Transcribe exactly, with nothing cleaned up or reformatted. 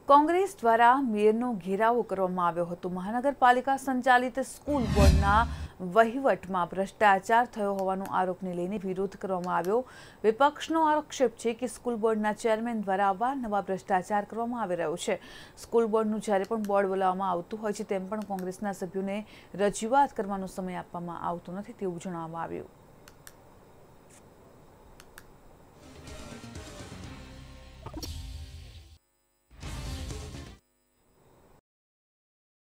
કોંગ્રેસ દ્વારા મેયરનો ઘેરાવો કરવામાં આવ્યો હતો। મહાનગરપાલિકા સંચાલિત સ્કૂલ બોર્ડના વહીવટમાં ભ્રષ્ટાચાર થયો હોવાનો આરોપને લઈને વિરોધ કરવામાં આવ્યો। વિપક્ષનો આક્ષેપ છે કે સ્કૂલ બોર્ડના ચેરમેન દ્વારા અવારનવાર ભ્રષ્ટાચાર કરવામાં આવી રહ્યો છે। સ્કૂલ બોર્ડનું જ્યારે પણ બોર્ડ બોલાવવામાં આવતું હોય છે તેમ પણ કોંગ્રેસના સભ્યોને રજૂઆત કરવાનો સમય આપવામાં આવતો નથી તેવું જણાવવામાં આવ્યું।